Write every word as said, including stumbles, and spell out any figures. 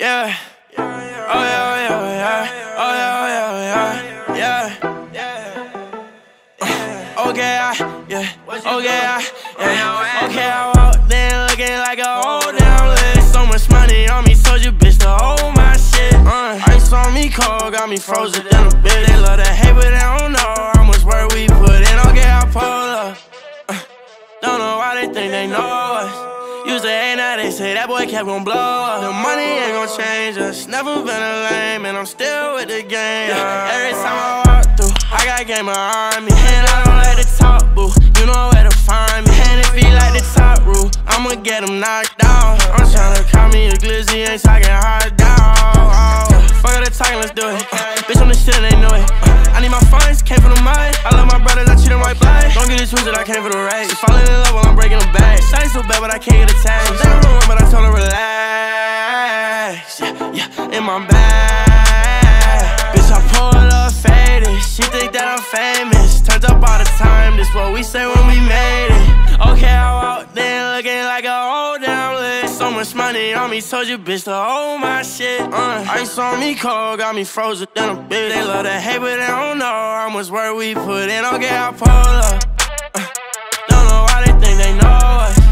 Yeah. Oh yeah, oh yeah, oh yeah. Oh yeah, oh yeah, oh yeah. Yeah. Okay, I, yeah. Okay, I, yeah. Okay, I walked in looking like a old damn list. So much money on me, told you bitch to hold my shit. Uh, ice on me cold, got me frozen in a bit. They love to hate, but they don't know how much work we put in. Okay, I pull up. Uh, don't know why they think they know us. Used to hate, now they say that boy kept gon' blow up. The money ain't gon' change us. Never been a lame, and I'm still with the game. Yeah. Every time I walk through, I got game behind me. And I don't like to talk, boo. You know where to find me. And if he like the top rule, I'ma get him knocked down. I'm tryna call me a glizzy, ain't talking hard down. Fuck all the talking, let's do it. Bitch, on the shit, and they know it. I need my funds, came from the mud. I love my brothers, I treat them right blood. Don't get it twisted, I came for the race. Falling in love while I'm breaking them back. Shawty so bad, but I can't get attached. I'm in the room, but I told her relax. Yeah, yeah, in my bag. Bitch, I pull up faded. She think that I'm famous. Turns up all the time, this what we say when we made it. Okay, I walked in looking like a old damn list. So much money on me, told you bitch to hold my shit. Uh, ice on me cold, got me frozen in a bit. They love to hate, but they don't know how much work we put in. Okay, I pull up. Uh, don't know why they think they know us.